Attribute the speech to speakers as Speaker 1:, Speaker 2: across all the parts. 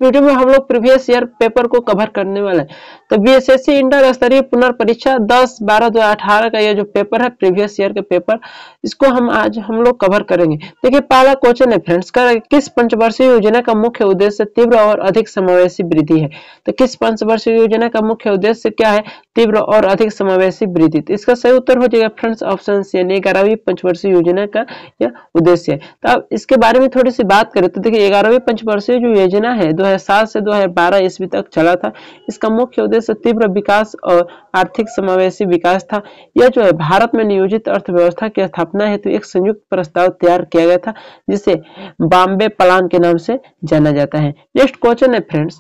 Speaker 1: Video में हम लोग प्रीवियस ईयर पेपर को कवर करने वाले हैं। तो बीएसएससी इंटर स्तरीय पुनर्परीक्षा 10/12/2018 का ये जो पेपर है प्रीवियस ईयर के पेपर, इसको आज हम लोग कवर करेंगे। देखिए पहला क्वेश्चन है फ्रेंड्स, किस पंचवर्षीय योजना का मुख्य उद्देश्य तीव्र और अधिक समावेशी वृद्धि है? तो किस पंचवर्षीय योजना का मुख्य उद्देश्य क्या है? तीव्र और अधिक समावेशी वृद्धि। तो इसका सही उत्तर हो जाएगा फ्रेंड्स ऑप्शन सी, यानी 11वीं पंचवर्षीय योजना का यह उद्देश्य है। तो अब इसके बारे में थोड़ी सी बात करें तो देखिए 11वीं पंचवर्षीय जो योजना है 2007 से 2012 ईस्वी तक चला था। इसका मुख्य उद्देश्य तीव्र विकास और आर्थिक समावेशी विकास था। यह जो है भारत में नियोजित अर्थव्यवस्था की स्थापना हेतु एक संयुक्त प्रस्ताव तैयार किया गया था, जिसे बॉम्बे प्लान के नाम से जाना जाता है। नेक्स्ट क्वेश्चन है फ्रेंड्स,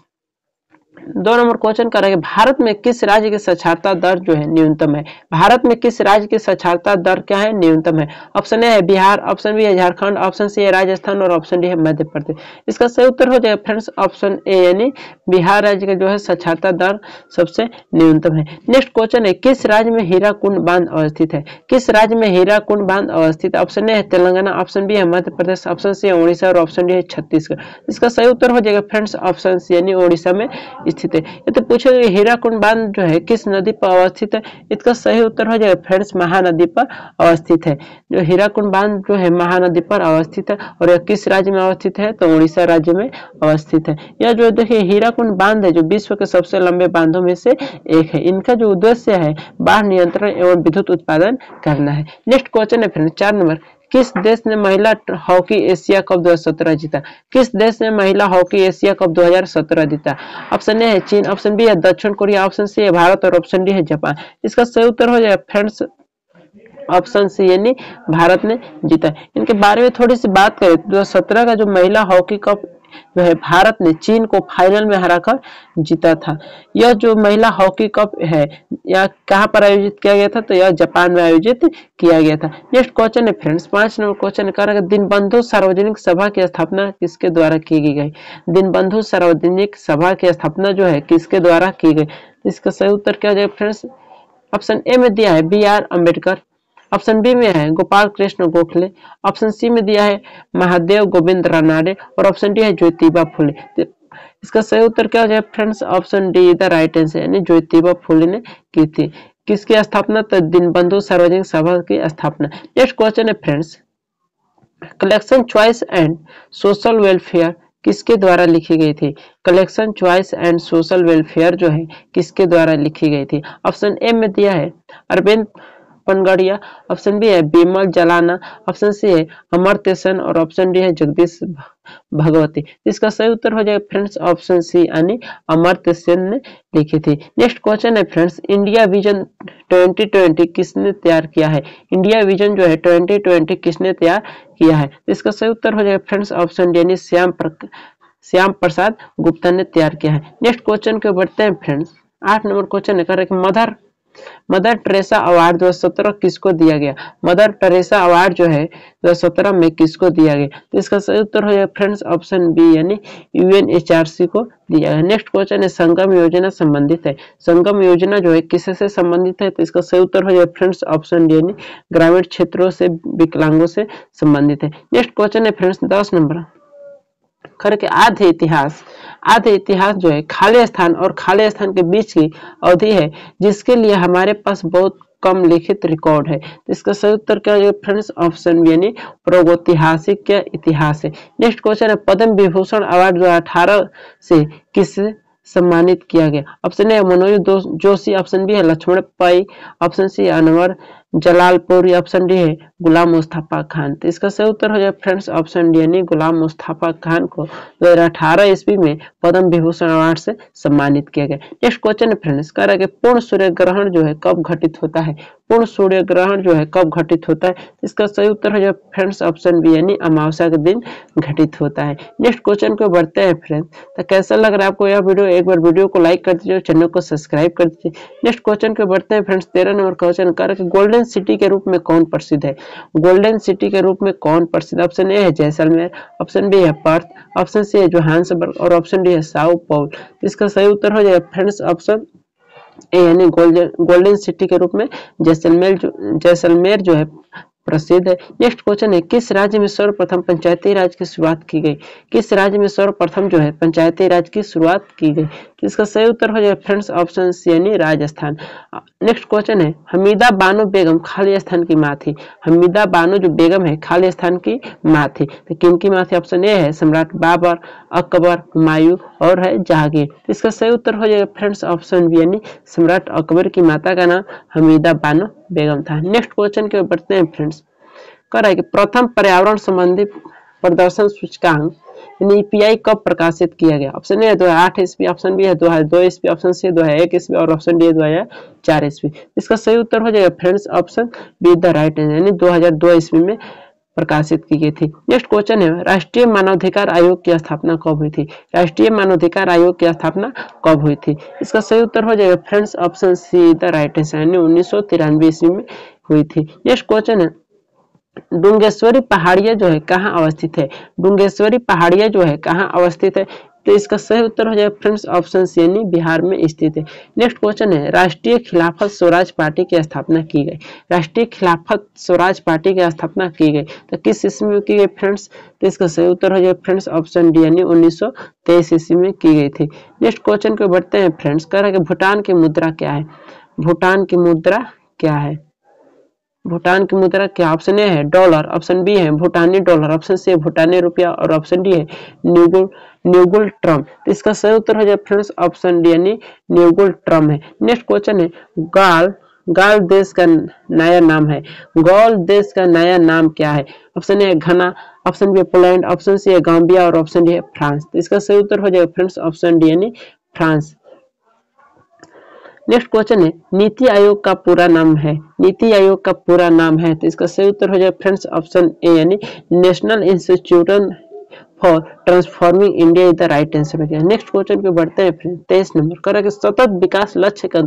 Speaker 1: 2 नंबर क्वेश्चन करेंगे, भारत में किस राज्य की साक्षरता दर जो है न्यूनतम है? भारत में किस राज्य की साक्षरता दर क्या है? न्यूनतम है। ऑप्शन ए है बिहार, ऑप्शन बी है झारखंड, ऑप्शन सी है राजस्थान और ऑप्शन डी है मध्य प्रदेश। इसका सही उत्तर हो जाएगा फ्रेंड्स ऑप्शन ए, यानी बिहार राज्य का जो है साक्षरता दर सबसे न्यूनतम है। नेक्स्ट क्वेश्चन है, किस राज्य में हीराकुंड बांध अवस्थित है? किस राज्य में हीराकुंड बांध अवस्थित? ऑप्शन ए है तेलंगाना, ऑप्शन बी है मध्य प्रदेश, ऑप्शन सी है उड़ीसा और ऑप्शन डी है छत्तीसगढ़। इसका सही उत्तर हो जाएगा फ्रेंड्स ऑप्शन सी, यानी उड़ीसा में स्थित है। ये तो पूछेगा हीराकुंड बांध जो है किस नदी पर अवस्थित है? इसका सही उत्तर हो जाएगा फ्रेंड्स महानदी पर अवस्थित है। जो हीराकुंड बांध जो है महानदी पर अवस्थित है और यह किस राज्य में अवस्थित है? तो उड़ीसा राज्य में अवस्थित है। यह जो देखिए हीराकुंड बांध है जो विश्व के सबसे लंबे बांधों में से एक है। इनका जो उद्देश्य है बाढ़ नियंत्रण एवं विद्युत उत्पादन करना है। नेक्स्ट क्वेश्चन है फ्रेंड्स 4 नंबर, किस देश ने महिला हॉकी एशिया कप 2017 जीता? किस देश ने महिला हॉकी एशिया कप 2017 जीता? ऑप्शन ए है चीन, ऑप्शन बी है दक्षिण कोरिया, ऑप्शन सी है भारत और ऑप्शन डी है जापान। इसका सही उत्तर हो जाएगा फ्रेंड्स ऑप्शन सी, यानी भारत ने जीता। इनके बारे में थोड़ी सी बात करें, 2017 का जो महिला हॉकी कप जो है भारत ने चीन को फाइनल में हराकर जीता था। यह जो महिला हॉकी कप है यह कहां पर आयोजित किया गया था? तो यह जापान में आयोजित किया गया था। नेक्स्ट क्वेश्चन है फ्रेंड्स 5 नंबर क्वेश्चन है, दीनबंधु सार्वजनिक सभा की स्थापना किसके द्वारा की गई? दीनबंधु सार्वजनिक सभा की स्थापना जो है किसके द्वारा की गई? इसका सही उत्तर क्या हो जाएगा फ्रेंड्स? ऑप्शन ए में दिया है BR अम्बेडकर, ऑप्शन बी में है गोपाल कृष्ण गोखले, ऑप्शन सी में दिया है महादेव गोविंद रानाडे और ऑप्शन डी है ज्योतिबा फुले। तो इसका सही उत्तर क्या हो जाएगा friends? Option D the right answer, यानी ज्योतिबा फुले ने की थी। किसकी स्थापना? तो दीनबंधु सार्वजनिक सभा की स्थापना। नेक्स्ट क्वेश्चन है friends, collection choice and social welfare किसके द्वारा लिखी गई थी? Collection choice and social welfare जो है किसके द्वारा लिखी गई थी? ऑप्शन ए में दिया है अरविंद पनगड़िया, ऑप्शन बी है बिमल जलाना, ऑप्शन सी है अमर्त्य सेन और ऑप्शन डी है जगदीश भगवती। इसका सही उत्तर हो जाएगा फ्रेंड्स ऑप्शन सी, यानी अमर्त्य सेन ने लिखी थी। नेक्स्ट क्वेश्चन है फ्रेंड्स, इंडिया विजन 2020 किसने तैयार किया है? इंडिया विजन जो है 2020 किसने तैयार किया है? इसका सही उत्तर हो जाएगा फ्रेंड्स ऑप्शन डी, यानी श्याम प्रसाद गुप्ता ने तैयार किया है। नेक्स्ट क्वेश्चन को बढ़ते हैं फ्रेंड्स 8 नंबर क्वेश्चन है, मदर टेरेसा अवार्ड 2017 किसको दिया गया? मदर टेरेसा अवार्ड जो है 2017 में किसको दिया गया? तो इसका सही उत्तर हो जाएगा फ्रेंड्स ऑप्शन बी, यानी UNHRC को दिया गया। नेक्स्ट क्वेश्चन है, संगम योजना संबंधित है। संगम योजना जो है किससे संबंधित है? तो इसका सही उत्तर हो जाएगा फ्रेंड्स ऑप्शन डी, यानी ग्रामीण क्षेत्रों से विकलांगों से संबंधित है। नेक्स्ट क्वेश्चन है फ्रेंड्स 10 नंबर करके आधे इतिहास जो है खाली स्थान और खाली स्थान के बीच की अवधि है जिसके लिए हमारे पास बहुत कम लिखित रिकॉर्ड है। तो इसका सही उत्तर क्या है फ्रेंड्स ऑप्शन बी, यानी प्रागैतिहासिक के इतिहास है। नेक्स्ट क्वेश्चन है, पद्म विभूषण अवार्ड 2018 से किसे सम्मानित किया गया? Option A Manoj Joshi, option B है Laxman Pai, option C Anwar Jalalpuri, option D है गुलाम मुस्तफा खान। तो इसका सही उत्तर हो जाए फ्रेंड्स ऑप्शन डी, यानी गुलाम मुस्तफा खान को 2018 ईस्वी में पद्म विभूषण अवार्ड से सम्मानित किया गया। नेक्स्ट क्वेश्चन है फ्रेंड्स, कह रहा है कि पूर्ण सूर्य ग्रहण जो है कब घटित होता है? पूर्ण सूर्य ग्रहण जो है कब घटित होता है? इसका सही उत्तर हो जाए फ्रेंड्स ऑप्शन बी, यानी अमावस्या के दिन घटित होता है। नेक्स्ट क्वेश्चन को बढ़ते हैं फ्रेंड्स। तो कैसा लग रहा है आपको यह वीडियो? एक बार वीडियो को लाइक कर दीजिए, चैनल को सब्सक्राइब कर दीजिए। नेक्स्ट क्वेश्चन को बढ़ते हैं फ्रेंड्स 13 नंबर क्वेश्चन, कह रहा है कि गोल्डन सिटी के रूप में कौन प्रसिद्ध है? गोल्डन सिटी के रूप में कौन प्रसिद्ध? ऑप्शन ए है जैसलमेर, ऑप्शन बी है पर्थ, ऑप्शन सी है जोहान्सबर्ग और ऑप्शन डी है साओ पौल। इसका सही उत्तर हो जाएगा फ्रेंड्स ऑप्शन ए, यानी गोल्डन सिटी के रूप में जैसलमेर जो है प्रसिद्ध है। नेक्स्ट क्वेश्चन है, किस राज्य में सर्वप्रथम पंचायती राज की शुरुआत की गई? किस राज्य में सर्वप्रथम जो है पंचायती राज की शुरुआत की गई? तो इसका सही उत्तर हो जाएगा फ्रेंड्स ऑप्शन सी यानी राजस्थान। नेक्स्ट क्वेश्चन है, हमीदा बानो बेगम खालिस्तान की माँ थी। हमीदा बानो जो बेगम है खालिस्तान की माँ थी, तो किनकी माँ थी? ऑप्शन ए है सम्राट बाबर, अकबर, हुमायूं और है जहांगीर। तो इसका सही उत्तर हो जाएगा फ्रेंड्स ऑप्शन बी यानी सम्राट अकबर की माता का नाम हमीदा बानो बेगम था। नेक्स्ट क्वेश्चन के बढ़ते हैं फ्रेंड्स। कह रहा है कि प्रथम पर्यावरण संबंधी प्रदर्शन सूचकांक यानी ईपीआई कब प्रकाशित किया गया? ऑप्शन ए है 2008 ईस्वी, ऑप्शन बी है 2002 ईस्वी, ऑप्शन सी 2001 ईस्वी और ऑप्शन डी है 2004 ईस्वी। इसका सही उत्तर हो जाएगा friends option B the right answer यानी 2002 ईस्वी में प्रकाशित की गई थी। नेक्स्ट क्वेश्चन है, राष्ट्रीय मानवाधिकार आयोग की स्थापना कब हुई थी? राष्ट्रीय मानवाधिकार आयोग की स्थापना कब हुई थी? इसका सही उत्तर हो जाएगा friends option C the right answer यानी 1993 ईस्वी में हुई थी। नेक्स्ट क्वेश्चन है, डुंगेश्वरी पहाड़ियां जो है कहाँ अवस्थित है? डुंगेश्वरी पहाड़ियां जो है कहाँ अवस्थित है? तो इसका सही उत्तर हो जाएगा फ्रेंड्स ऑप्शन सी यानी बिहार में स्थित है। नेक्स्ट क्वेश्चन है, राष्ट्रीय खिलाफत स्वराज पार्टी की स्थापना की गई। राष्ट्रीय खिलाफत स्वराज पार्टी की स्थापना की गई तो किस ईस्वी में की गई फ्रेंड्स? तो इसका सही उत्तर हो जाएगा फ्रेंड्स ऑप्शन डी यानी 1923 ईस्वी में की गई थी। नेक्स्ट क्वेश्चन को बढ़ते हैं फ्रेंड्स। कह रहा है कि भूटान की मुद्रा क्या है? भूटान की मुद्रा क्या है? भूटान की मुद्रा क्या? ऑप्शन ए है डॉलर, ऑप्शन बी है भूटानी डॉलर, ऑप्शन सी है भूटानी रुपया और ऑप्शन डी है न्यूगुल ट्रम। तो इसका सही उत्तर हो जाए फ्रेंड्स ऑप्शन डी यानी न्यूगुल ट्रम है। नेक्स्ट क्वेश्चन है, गाल देश का नया नाम है। गाल देश का नया नाम क्या है? ऑप्शन ए है घना, ऑप्शन बी है पोलैंड, ऑप्शन सी है गाम्बिया और ऑप्शन डी है फ्रांस। तो इसका सही उत्तर हो जाएगा फ्रेंड्स ऑप्शन डी यानी फ्रांस। नेक्स्ट क्वेश्चन है, नीति आयोग का पूरा नाम है। नीति आयोग का पूरा नाम है तो इसका सही उत्तर हो जाएगा फ्रेंड्स ऑप्शन ए यानी National Institute for Transforming India is the right answer हो गया। नेक्स्ट क्वेश्चन पे बढ़ते हैं फ्रेंड 23 नंबर। कर रहा है सतत विकास लक्ष्य के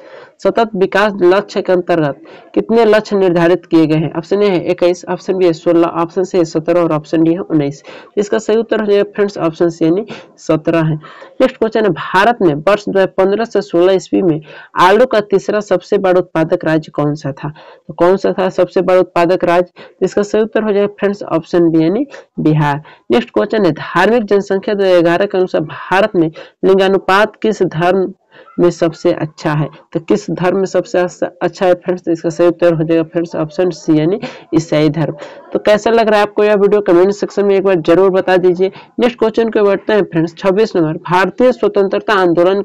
Speaker 1: अंतर्गत कितने लक्ष्य निर्धारित किए गए हैं? ऑप्शन ए है 21, ऑप्शन बी है 16, ऑप्शन सी है 17 और ऑप्शन डी है 19। इसका सही उत्तर हो जाएगा फ्रेंड्स ऑप्शन सी यानी 17 है। नेक्स्ट क्वेश्चन है, भारत में वर्ष 2015 से 16 ईस्वी में आलू का तीसरा सबसे बड़ा उत्पादक राज्य कौन सा था? तो कौन सा था सबसे बड़ा उत्पादक राज्य? तो इसका सही उत्तर हो जाएगा फ्रेंड्स ऑप्शन बी यानी बिहार। नेक्स्ट क्वेश्चन है, धार्मिक जनसंख्या 2011 के अनुसार भारत में लिंगानुपात किस धर्म में सबसे अच्छा है? तो किस धर्म में सबसे अच्छा है फ्रेंड्स? तो इसका सही उत्तर हो जाएगा फ्रेंड्स ऑप्शन सी यानी ईसाई धर्म। तो कैसा लग रहा है आपको यह वीडियो? कमेंट सेक्शन में एक बार जरूर बता दीजिए। नेक्स्ट क्वेश्चन को बढ़ते हैं फ्रेंड्स 26 नंबर। भारतीय स्वतंत्रता आंदोलन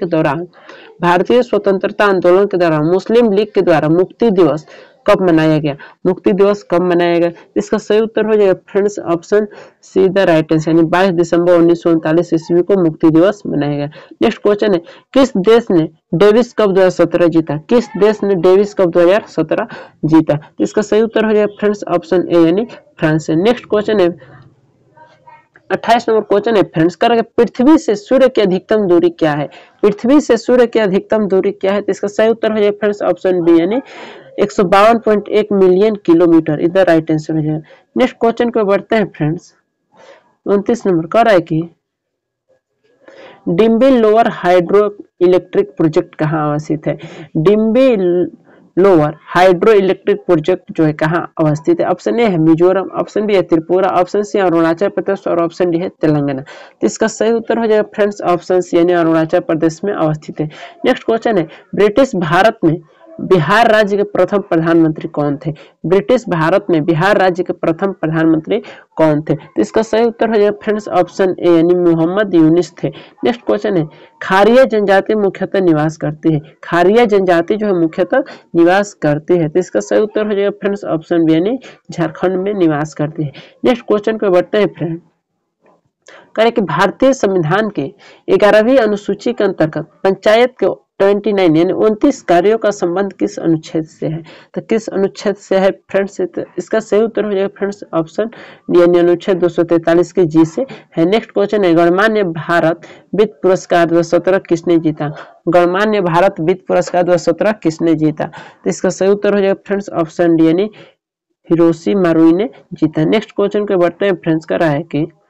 Speaker 1: के दौरान मुस्लिम लीग के द्वारा मुक्ति दिवस कब मनाया गया? मुक्ति दिवस कब मनाया गया? इसका सही उत्तर हो जाएगा friends option C the right answer यानी 22 दिसंबर 1939 ईस्वी को मुक्ति दिवस मनाया गया। नेक्स्ट क्वेश्चन है, किस देश ने डेविस कप 2017 जीता? किस देश ने डेविस कप 2017 जीता? तो इसका सही उत्तर हो जाएगा फ्रेंड्स ऑप्शन ए यानी फ्रांस है। नेक्स्ट क्वेश्चन है 28 नंबर क्वेश्चन है फ्रेंड्स। करेंगे पृथ्वी से सूर्य की अधिकतम दूरी क्या है? पृथ्वी से सूर्य की अधिकतम दूरी क्या है? तो इसका सही उत्तर हो जाएगा फ्रेंड्स ऑप्शन बी यानी 152.1 मिलियन किलोमीटर इधर राइट आंसर हो जाएगा। नेक्स्ट क्वेश्चन को बढ़ते हैं फ्रेंड्स 29 नंबर। कह रहा है कि Dimbi lower hydro electric project कहाँ अवस्थित है? Dimbi lower hydro electric project जो है कहाँ अवस्थित है? ऑप्शन ए है मिजोरम, ऑप्शन बी है त्रिपुरा, ऑप्शन सी अरुणाचल प्रदेश और ऑप्शन डी है तेलंगाना। तो इसका सही उत्तर हो जाएगा फ्रेंड्स ऑप्शन सी यानी अरुणाचल प्रदेश में अवस्थित है। नेक्स्ट क्वेश्चन है, ब्रिटिश भारत में बिहार राज्य के प्रथम प्रधानमंत्री कौन थे? ब्रिटिश भारत में बिहार राज्य के प्रथम प्रधानमंत्री कौन थे? तो इसका सही उत्तर हो जाएगा फ्रेंड्स ऑप्शन ए यानी मोहम्मद यूनिस थे। नेक्स्ट क्वेश्चन है, खारिया जनजाति मुख्यतः निवास करती है। खारिया जनजाति जो है मुख्यतः निवास करती है। तो इसका सही उत्तर हो जाएगा फ्रेंड्स ऑप्शन बी यानी झारखंड में निवास करती है। नेक्स्ट क्वेश्चन पे बढ़ते हैं फ्रेंड। करें कि भारतीय संविधान के 11वीं अनुसूची के अंतर्गत पंचायत के 29 यानी 29 कार्यों का संबंध किस अनुच्छेद से है? तो किस अनुच्छेद से है फ्रेंड्स? तो इसका सही उत्तर हो जाएगा फ्रेंड्स ऑप्शन डी यानी अनुच्छेद 243 के जी से है। नेक्स्ट क्वेश्चन है, गणमान्य भारत वित्त पुरस्कार 2017 किसने जीता? गणमान्य भारत वित्त पुरस्कार 2017 किसने जीता? तो इसका सही उत्तर हो जाएगा फ्रेंड्स ऑप्शन डी यानी हिरोशी मारुई ने जीता। नेक्स्ट क्वेश्चन को बढ़ते हैं फ्रेंड्स। कर रहा है कि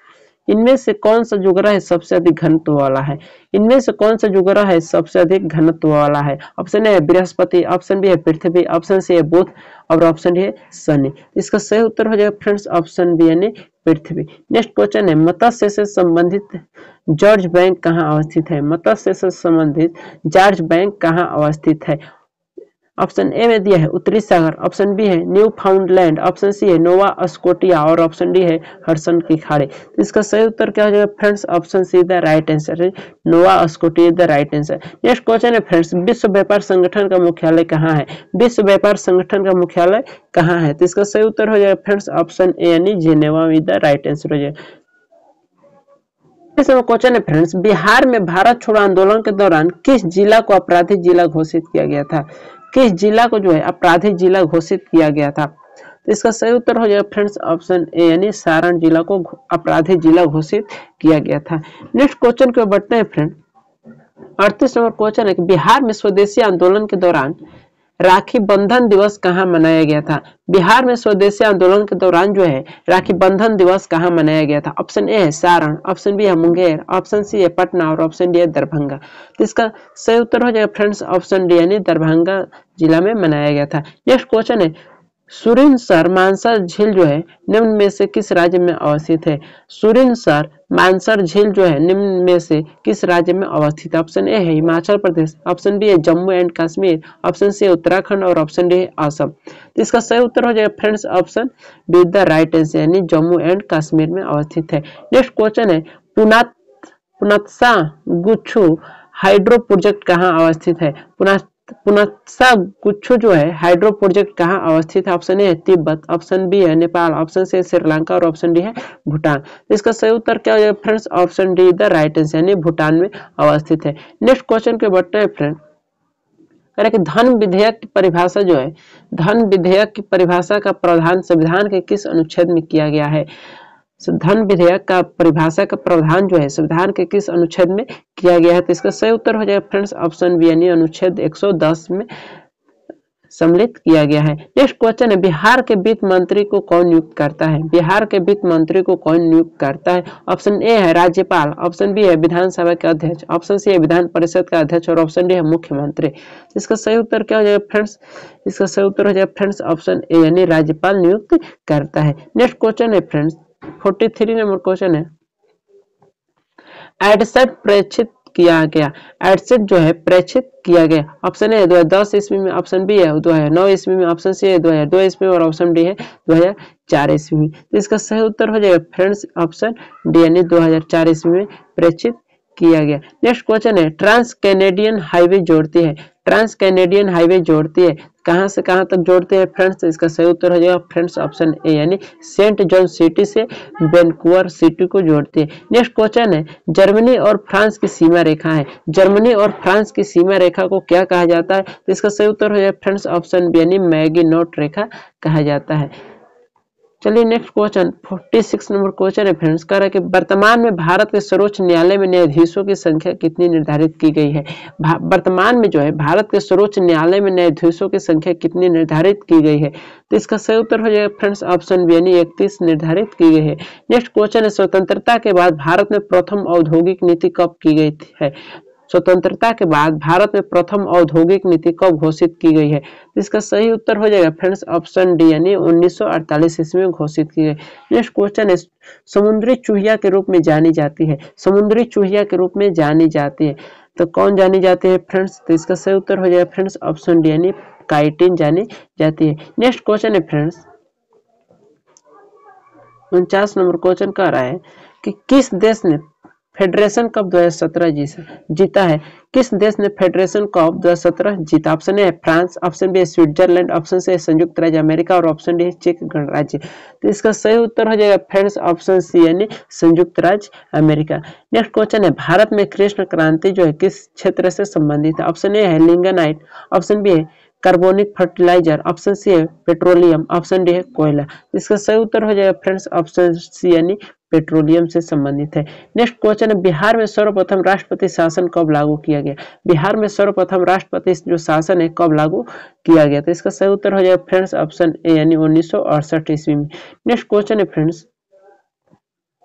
Speaker 1: इनमें से कौन सा जो ग्रह है सबसे अधिक घनत्व वाला है? इनमें से कौन सा जो ग्रह है सबसे अधिक घनत्व वाला है? ऑप्शन ए है बृहस्पति, ऑप्शन बी है पृथ्वी, ऑप्शन सी है बुध और ऑप्शन डी है शनि। इसका सही उत्तर हो जाएगा फ्रेंड्स ऑप्शन बी यानी पृथ्वी। नेक्स्ट क्वेश्चन है मत्स्य से संबंधित जॉर्ज बैंक कहाँ अवस्थित है? मत्स्य से संबंधित जॉर्ज बैंक कहाँ अवस्थित है? ऑप्शन ए में दिया है उत्तरी सागर, ऑप्शन बी है न्यू फाउंडलैंड, ऑप्शन सी है नोवा स्कोटिया और ऑप्शन डी है हडसन की खाड़ी। तो इसका सही उत्तर क्या हो जाएगा friends option C the right answer है, Nova Scotia the right answer. Next question है फ्रेंड्स विश्व व्यापार संगठन का मुख्यालय कहाँ है? विश्व व्यापार संगठन का मुख्यालय कहाँ है? तो इसका सही उत्तर हो जाएगा फ्रेंड्स ऑप्शन ए यानी Geneva with the right answer हो जाएगा। क्वेश्चन है फ्रेंड्स बिहार में भारत छोड़ो आंदोलन के दौरान किस जिला को आपराधिक जिला घोषित किया गया था? किस जिला को जो है आपराधिक जिला घोषित किया गया था? तो इसका सही उत्तर हो जाएगा फ्रेंड्स ऑप्शन ए यानी सारण जिला को आपराधिक जिला घोषित किया गया था। नेक्स्ट क्वेश्चन को बढ़ते हैं फ्रेंड। 38 नंबर क्वेश्चन है कि बिहार में स्वदेशी आंदोलन के दौरान राखी बंधन दिवस कहाँ मनाया गया था? बिहार में स्वदेशी आंदोलन के दौरान जो है राखी बंधन दिवस कहाँ मनाया गया था? ऑप्शन ए है सारण, ऑप्शन बी है मुंगेर, ऑप्शन सी है पटना और ऑप्शन डी है दरभंगा। तो इसका सही उत्तर हो जाएगा फ्रेंड्स ऑप्शन डी यानी दरभंगा जिला में मनाया गया था। नेक्स्ट क्वेश्चन है सुरिनसर मानसर झील जो है निम्न में से किस राज्य में अवस्थित है? सुरिनसर मानसर झील जो है निम्न में से किस राज्य में अवस्थित है? ऑप्शन ए है हिमाचल प्रदेश, ऑप्शन बी है Jammu and Kashmir, option C है उत्तराखंड और ऑप्शन डी है असम। तो इसका सही उत्तर हो जाएगा friends option B the right answer यानी जम्मू एंड कश्मीर में अवस्थित है। नेक्स्ट क्वेश्चन है पुनत्सा गुच्छू हाइड्रो प्रोजेक्ट कहाँ अवस्थित है? पुनत्सा गुच्छू जो है हाइड्रो प्रोजेक्ट कहाँ अवस्थित है? ऑप्शन ए है तिब्बत, ऑप्शन बी है नेपाल, ऑप्शन सी है श्रीलंका और ऑप्शन डी है भूटान। तो इसका सही उत्तर क्या हो जाएगा friends option D the right answer यानी भूटान में अवस्थित है। नेक्स्ट क्वेश्चन के बढ़ते हैं फ्रेंड। कह रहे कि धन विधेयक की परिभाषा जो है धन विधेयक की परिभाषा का प्रावधान संविधान के किस अनुच्छेद में किया गया है? धन विधेयक का परिभाषा का प्रावधान जो है संविधान के किस अनुच्छेद में किया गया है? तो इसका सही उत्तर हो जाएगा फ्रेंड्स ऑप्शन बी यानी अनुच्छेद 110 में सम्मिलित किया गया है। नेक्स्ट क्वेश्चन है बिहार के वित्त मंत्री को कौन नियुक्त करता है? बिहार के वित्त मंत्री को कौन नियुक्त करता है? ऑप्शन ए है राज्यपाल, ऑप्शन बी है विधानसभा के अध्यक्ष, ऑप्शन सी है विधान परिषद का अध्यक्ष और ऑप्शन डी है मुख्यमंत्री। इसका सही उत्तर क्या हो जाएगा फ्रेंड्स? इसका सही उत्तर हो जाएगा फ्रेंड्स ऑप्शन ए यानी राज्यपाल नियुक्त करता है। नेक्स्ट क्वेश्चन है फ्रेंड्स 43 नंबर क्वेश्चन है एडसेट प्रेषित किया गया। एडसेट जो है प्रेषित किया गया। ऑप्शन ए 2010 ईस्वी में, ऑप्शन बी है 2009 ईस्वी में, ऑप्शन सी है 2002 ईस्वी में और ऑप्शन डी है 2004 ईस्वी में। तो इसका सही उत्तर हो जाएगा फ्रेंड्स ऑप्शन डी यानी 2004 ईस्वी में प्रेषित किया गया। नेक्स्ट क्वेश्चन है ट्रांस कैनेडियन हाईवे जोड़ती है। ट्रांस कैनेडियन हाईवे जोड़ती है कहां से कहां तक जोड़ते हैं फ्रेंड्स? तो इसका सही उत्तर हो जाएगा फ्रेंड्स ऑप्शन ए यानी सेंट जॉन सिटी से वैंकूवर सिटी को जोड़ती है। नेक्स्ट क्वेश्चन है जर्मनी और फ्रांस की सीमा रेखा है। जर्मनी और फ्रांस की सीमा रेखा को क्या कहा जाता है? तो इसका सही उत्तर हो जाएगा फ्रेंड्स ऑप्शन बी यानी मैगिनोट रेखा कहा जाता है। चलिए नेक्स्ट क्वेश्चन 46 नंबर क्वेश्चन है फ्रेंड्स। कह रहा है कि वर्तमान में भारत के सर्वोच्च न्यायालय में न्यायाधीशों की संख्या कितनी निर्धारित की गई है? वर्तमान में जो है भारत के सर्वोच्च न्यायालय में न्यायाधीशों की संख्या कितनी निर्धारित की गई है? तो इसका सही उत्तर हो जाएगा फ्रेंड्स ऑप्शन बी यानी 31 निर्धारित की गई है। नेक्स्ट क्वेश्चन है स्वतंत्रता के बाद भारत में प्रथम औद्योगिक नीति कब की गई है? स्वतंत्रता के बाद भारत में प्रथम औद्योगिक नीति कब घोषित की गई है? तो इसका सही उत्तर हो जाएगा फ्रेंड्स ऑप्शन डी यानी 1948 ईस्वी में घोषित की गई। नेक्स्ट क्वेश्चन है समुद्री चूहिया के रूप में जानी जाती है। समुद्री चूहिया के रूप में जानी जाती है तो कौन जानी जाती है फ्रेंड्स? तो इसका सही उत्तर हो जाएगा फ्रेंड्स ऑप्शन डी यानी काइटिन जानी जाती है। नेक्स्ट क्वेश्चन है फ्रेंड्स 49 नंबर क्वेश्चन कह रहा है कि किस देश ने फेडरेशन कप 2017 जीता है? किस देश ने फेडरेशन कप 2017 जीता? ऑप्शन ए है फ्रांस, ऑप्शन बी है स्विट्जरलैंड, ऑप्शन सी है संयुक्त राज्य अमेरिका और ऑप्शन डी है चेक गणराज्य। तो इसका सही उत्तर हो जाएगा फ्रेंड्स ऑप्शन सी यानी संयुक्त राज्य अमेरिका। नेक्स्ट क्वेश्चन है भारत में कृष्ण क्रांति जो है किस क्षेत्र से संबंधित है? ऑप्शन ए है लिंगनाइट, ऑप्शन बी है कार्बोनिक फर्टिलाइजर, ऑप्शन सी है पेट्रोलियम, ऑप्शन डी है कोयला। इसका सही उत्तर हो जाएगा फ्रेंड्स ऑप्शन सी यानी पेट्रोलियम से संबंधित है। नेक्स्ट क्वेश्चन है बिहार में सर्वप्रथम राष्ट्रपति शासन कब लागू किया गया? बिहार में सर्वप्रथम राष्ट्रपति जो शासन है कब लागू किया गया? तो इसका सही उत्तर हो जाएगा फ्रेंड्स ऑप्शन ए यानी 1968 ईस्वी में। नेक्स्ट क्वेश्चन है फ्रेंड्स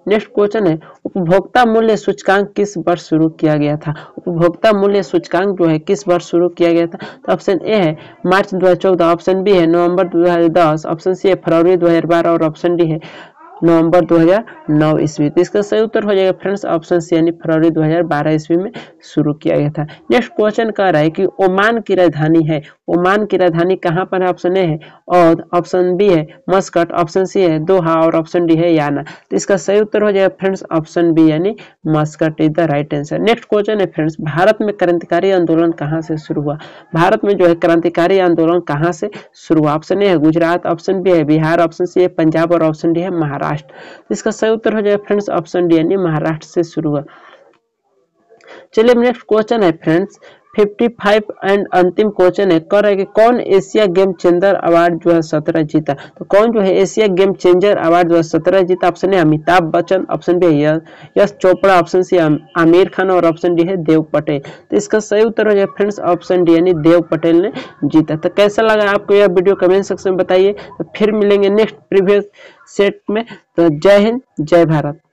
Speaker 1: नेक्स्ट क्वेश्चन है, उपभोक्ता मूल्य सूचकांक किस वर्ष शुरू किया गया था? उपभोक्ता मूल्य सूचकांक जो है किस वर्ष शुरू किया गया था? तो ऑप्शन ए है मार्च 2014, ऑप्शन बी है नवंबर 2010, ऑप्शन सी है फरवरी 2012 और ऑप्शन डी है नवंबर 2009 ईस्वी। तो इसका सही उत्तर हो जाएगा फ्रेंड्स ऑप्शन सी यानी फरवरी 2012 ईस्वी में शुरू किया गया था। नेक्स्ट क्वेश्चन कह रहा है कि ओमान की राजधानी है, ओमान की राजधानी कहाँ पर है? ऑप्शन ए है औध, ऑप्शन बी है मस्कट, ऑप्शन सी है दोहा और ऑप्शन डी है याना। तो इसका सही उत्तर हो जाएगा फ्रेंड्स ऑप्शन बी यानी Muscat is the right answer. Next question है फ्रेंड्स, भारत में क्रांतिकारी आंदोलन कहाँ से शुरू हुआ? भारत में जो है क्रांतिकारी आंदोलन कहाँ से शुरू हुआ? ऑप्शन ए है गुजरात, ऑप्शन बी है बिहार, ऑप्शन सी है पंजाब और ऑप्शन डी है महाराष्ट्र। इसका सही उत्तर हो जाएगा फ्रेंड्स ऑप्शन डी यानी महाराष्ट्र से शुरू हुआ। चलिए नेक्स्ट क्वेश्चन है फ्रेंड्स 55 एंड अंतिम क्वेश्चन है, कह रहा है कि कौन एशिया गेम चेंजर अवार्ड जो है 17 जीता? तो कौन जो है एशिया गेम चेंजर अवार्ड जो है 17 जीता? ऑप्शन है अमिताभ बच्चन, ऑप्शन बी है यश चोपड़ा, ऑप्शन सी आमिर खान और ऑप्शन डी है देव पटेल। तो इसका सही उत्तर हो जाएगा फ्रेंड्स ऑप्शन डी यानी देव पटेल ने जीता। तो कैसा लगा आपको यह वीडियो कमेंट सेक्शन में बताइए। तो फिर मिलेंगे नेक्स्ट प्रीवियस सेट में। तो जय हिंद, जय भारत।